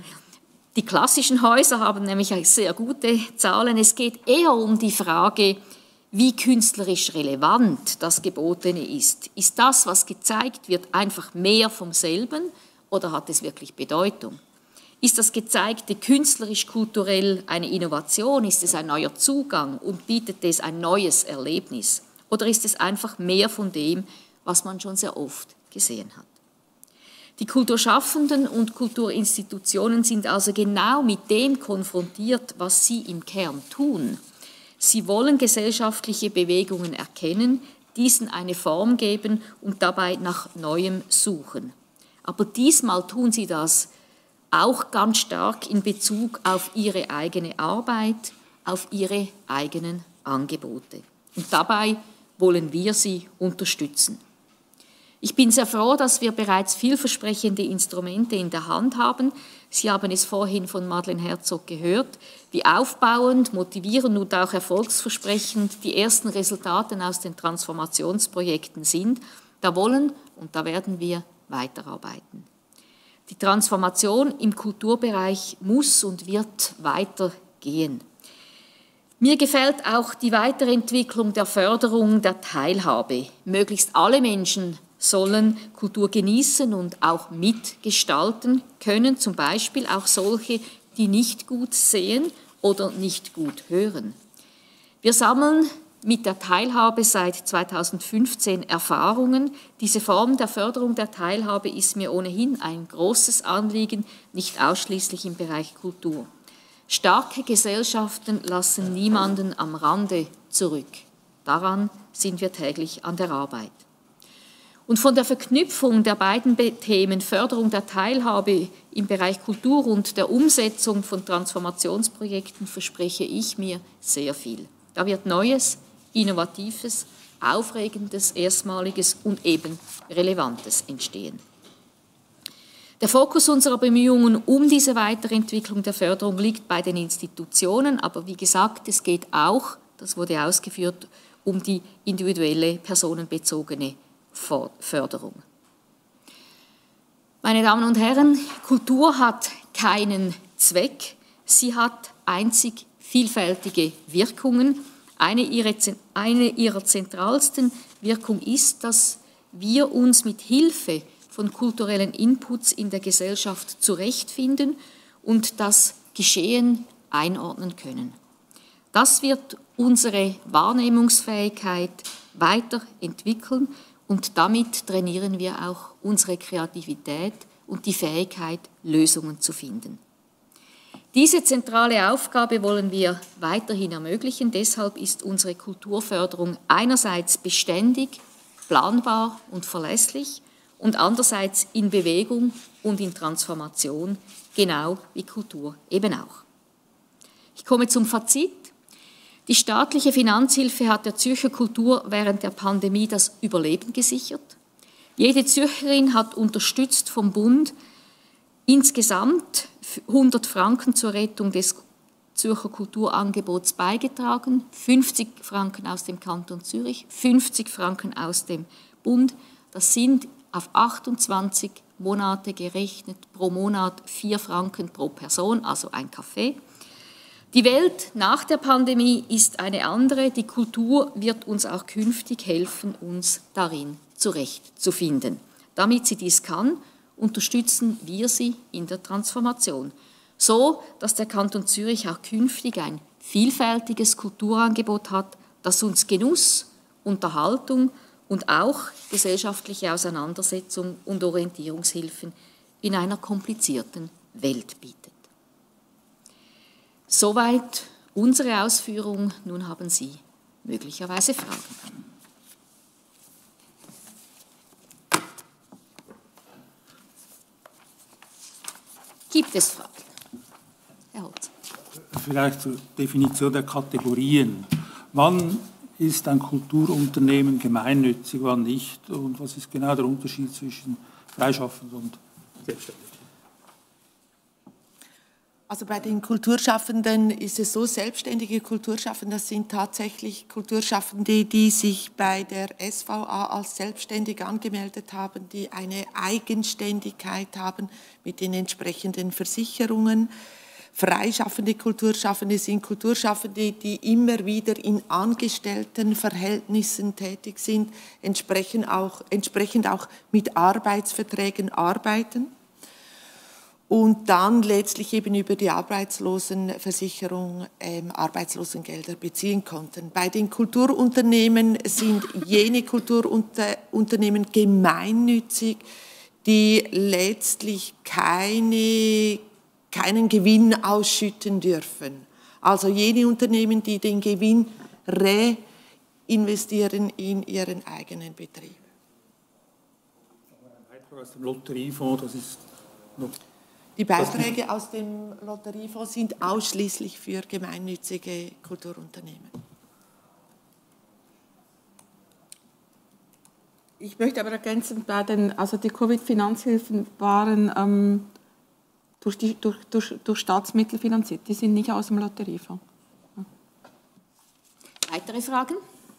Die klassischen Häuser haben nämlich sehr gute Zahlen. Es geht eher um die Frage, wie künstlerisch relevant das Gebotene ist. Ist das, was gezeigt wird, einfach mehr vom selben oder hat es wirklich Bedeutung? Ist das Gezeigte künstlerisch-kulturell eine Innovation? Ist es ein neuer Zugang und bietet es ein neues Erlebnis? Oder ist es einfach mehr von dem, was man schon sehr oft gesehen hat? Die Kulturschaffenden und Kulturinstitutionen sind also genau mit dem konfrontiert, was sie im Kern tun. Sie wollen gesellschaftliche Bewegungen erkennen, diesen eine Form geben und dabei nach Neuem suchen. Aber diesmal tun sie das auch ganz stark in Bezug auf ihre eigene Arbeit, auf ihre eigenen Angebote. Und dabei wollen wir sie unterstützen. Ich bin sehr froh, dass wir bereits vielversprechende Instrumente in der Hand haben. Sie haben es vorhin von Madeleine Herzog gehört, wie aufbauend, motivierend und auch erfolgsversprechend die ersten Resultate aus den Transformationsprojekten sind. Da wollen und da werden wir weiterarbeiten. Die Transformation im Kulturbereich muss und wird weitergehen. Mir gefällt auch die Weiterentwicklung der Förderung der Teilhabe. Möglichst alle Menschen sollen Kultur genießen und auch mitgestalten können, zum Beispiel auch solche, die nicht gut sehen oder nicht gut hören. Wir sammeln mit der Teilhabe seit 2015 Erfahrungen. Diese Form der Förderung der Teilhabe ist mir ohnehin ein großes Anliegen, nicht ausschließlich im Bereich Kultur. Starke Gesellschaften lassen niemanden am Rande zurück. Daran sind wir täglich an der Arbeit. Und von der Verknüpfung der beiden Themen Förderung der Teilhabe im Bereich Kultur und der Umsetzung von Transformationsprojekten verspreche ich mir sehr viel. Da wird Neues, Innovatives, Aufregendes, Erstmaliges und eben Relevantes entstehen. Der Fokus unserer Bemühungen um diese Weiterentwicklung der Förderung liegt bei den Institutionen, aber wie gesagt, es geht auch, das wurde ausgeführt, um die individuelle, personenbezogene Förderung. Meine Damen und Herren, Kultur hat keinen Zweck, sie hat einzig vielfältige Wirkungen. Eine ihrer zentralsten Wirkungen ist, dass wir uns mit Hilfe von kulturellen Inputs in der Gesellschaft zurechtfinden und das Geschehen einordnen können. Das wird unsere Wahrnehmungsfähigkeit weiterentwickeln und damit trainieren wir auch unsere Kreativität und die Fähigkeit, Lösungen zu finden. Diese zentrale Aufgabe wollen wir weiterhin ermöglichen. Deshalb ist unsere Kulturförderung einerseits beständig, planbar und verlässlich und andererseits in Bewegung und in Transformation, genau wie Kultur eben auch. Ich komme zum Fazit. Die staatliche Finanzhilfe hat der Zürcher Kultur während der Pandemie das Überleben gesichert. Jede Zürcherin hat unterstützt vom Bund insgesamt 100 Franken zur Rettung des Zürcher Kulturangebots beigetragen, 50 Franken aus dem Kanton Zürich, 50 Franken aus dem Bund. Das sind auf 28 Monate gerechnet pro Monat 4 Franken pro Person, also ein Kaffee. Die Welt nach der Pandemie ist eine andere. Die Kultur wird uns auch künftig helfen, uns darin zurechtzufinden. Damit sie dies kann, unterstützen wir sie in der Transformation. So, dass der Kanton Zürich auch künftig ein vielfältiges Kulturangebot hat, das uns Genuss, Unterhaltung und auch gesellschaftliche Auseinandersetzung und Orientierungshilfen in einer komplizierten Welt bietet. Soweit unsere Ausführung. Nun haben Sie möglicherweise Fragen. Gibt es Fragen? Herr Holz.
Vielleicht zur Definition der Kategorien. Wann ist ein Kulturunternehmen gemeinnützig, wann nicht? Und was ist genau der Unterschied zwischen freischaffend und selbstständig?
Also bei den Kulturschaffenden ist es so, selbstständige Kulturschaffende, das sind tatsächlich Kulturschaffende, die sich bei der SVA als selbstständig angemeldet haben, die eine Eigenständigkeit haben mit den entsprechenden Versicherungen. Freischaffende Kulturschaffende sind Kulturschaffende, die immer wieder in Angestelltenverhältnissen tätig sind, entsprechend auch mit Arbeitsverträgen arbeiten und dann letztlich eben über die Arbeitslosenversicherung Arbeitslosengelder beziehen konnten. Bei den Kulturunternehmen sind jene Kulturunternehmen gemeinnützig, die letztlich keinen Gewinn ausschütten dürfen. Also jene Unternehmen, die den Gewinn reinvestieren in ihren eigenen Betrieb.
Ein Beitrag aus dem Lotteriefonds, das ist noch...
Die Beiträge aus dem Lotteriefonds sind ausschließlich für gemeinnützige Kulturunternehmen.
Ich möchte aber ergänzen, also die Covid-Finanzhilfen waren durch Staatsmittel finanziert. Die sind nicht aus dem Lotteriefonds.
Weitere Fragen?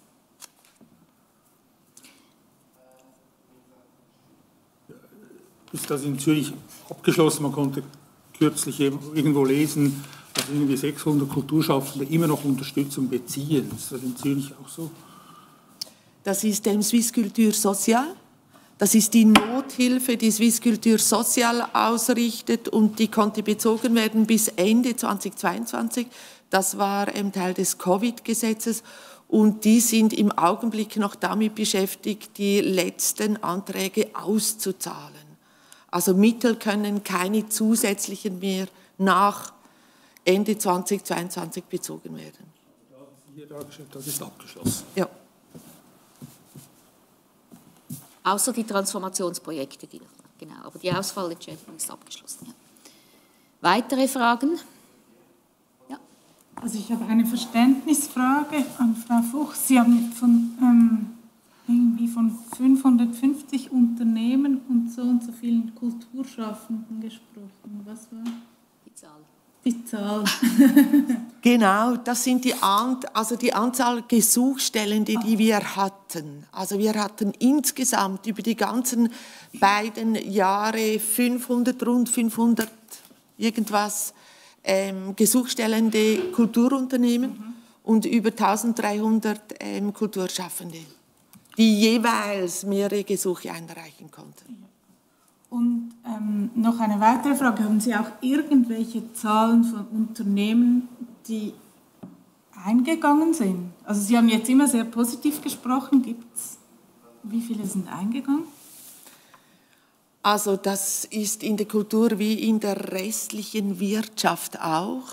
Ist das in Zürich abgeschlossen? Man konnte kürzlich irgendwo lesen, dass irgendwie 600 Kulturschaffende immer noch Unterstützung beziehen. Ist das in Zürich auch so?
Das ist dem Swiss Culture Social. Das ist die Nothilfe, die Swiss Culture Social ausrichtet und die konnte bezogen werden bis Ende 2022. Das war Teil des Covid-Gesetzes und die sind im Augenblick noch damit beschäftigt, die letzten Anträge auszuzahlen. Also Mittel können keine zusätzlichen mehr nach Ende 2022 bezogen werden.
Das ist abgeschlossen.
Ja.
Außer die Transformationsprojekte, genau, aber die Ausfallentschädigung ist abgeschlossen. Ja. Weitere Fragen? Ja.
Also ich habe eine Verständnisfrage an Frau Fuchs. Sie haben irgendwie von 550 Unternehmen und so vielen Kulturschaffenden gesprochen. Was war
die Zahl?
die Zahl.
Genau, das sind die Anzahl Gesuchstellende, die wir hatten. Also wir hatten insgesamt über die ganzen beiden Jahre rund 500 irgendwas Gesuchstellende Kulturunternehmen und über 1300 Kulturschaffende, die jeweils mehrere Gesuche einreichen konnten.
Und noch eine weitere Frage. Haben Sie auch irgendwelche Zahlen von Unternehmen, die eingegangen sind? Also Sie haben jetzt immer sehr positiv gesprochen. Wie viele sind eingegangen?
Also das ist in der Kultur wie in der restlichen Wirtschaft auch.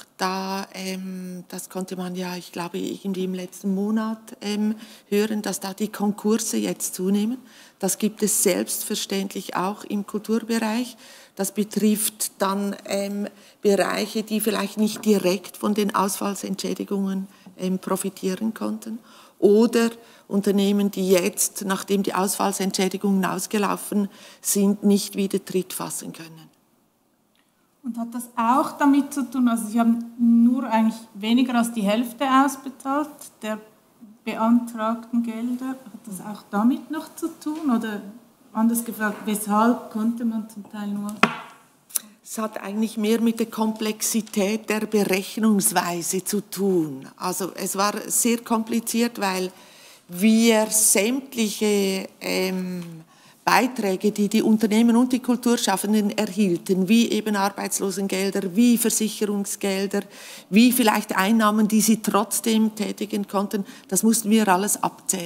Das konnte man ja, ich glaube, irgendwie im letzten Monat hören, dass da die Konkurse jetzt zunehmen. Das gibt es selbstverständlich auch im Kulturbereich. Das betrifft dann Bereiche, die vielleicht nicht direkt von den Ausfallsentschädigungen profitieren konnten. Oder Unternehmen, die jetzt, nachdem die Ausfallsentschädigungen ausgelaufen sind, nicht wieder Tritt fassen können.
Und hat das auch damit zu tun, also Sie haben nur eigentlich weniger als die Hälfte ausbezahlt der beantragten Gelder, hat das auch damit noch zu tun? Oder anders gefragt, weshalb konnte man zum Teil nur...
Es hat eigentlich mehr mit der Komplexität der Berechnungsweise zu tun. Also es war sehr kompliziert, weil wir sämtliche Beiträge, die die Unternehmen und die Kulturschaffenden erhielten, wie eben Arbeitslosengelder, wie Versicherungsgelder, wie vielleicht Einnahmen, die sie trotzdem tätigen konnten, das mussten wir alles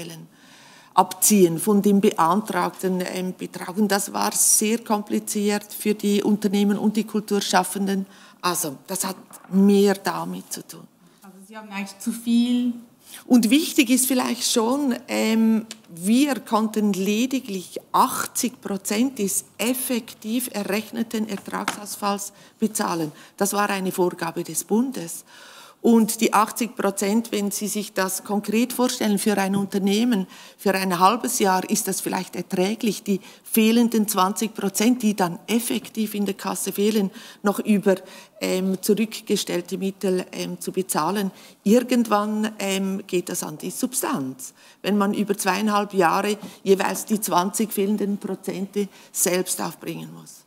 abziehen von dem beantragten Betrag. Und das war sehr kompliziert für die Unternehmen und die Kulturschaffenden. Also das hat mehr damit zu tun.
Also Sie haben eigentlich zu viel...
Und wichtig ist vielleicht schon, wir konnten lediglich 80% des effektiv errechneten Ertragsausfalls bezahlen. Das war eine Vorgabe des Bundes. Und die 80%, wenn Sie sich das konkret vorstellen für ein Unternehmen, für ein halbes Jahr ist das vielleicht erträglich, die fehlenden 20%, die dann effektiv in der Kasse fehlen, noch über zurückgestellte Mittel zu bezahlen. Irgendwann geht das an die Substanz, wenn man über 2,5 Jahre jeweils die 20 fehlenden Prozente selbst aufbringen muss.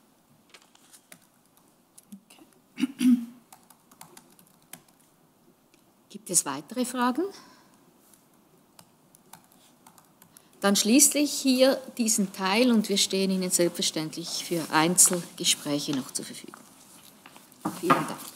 Okay. Gibt es weitere Fragen? Dann schließe ich hier diesen Teil und wir stehen Ihnen selbstverständlich für Einzelgespräche noch zur Verfügung. Vielen Dank.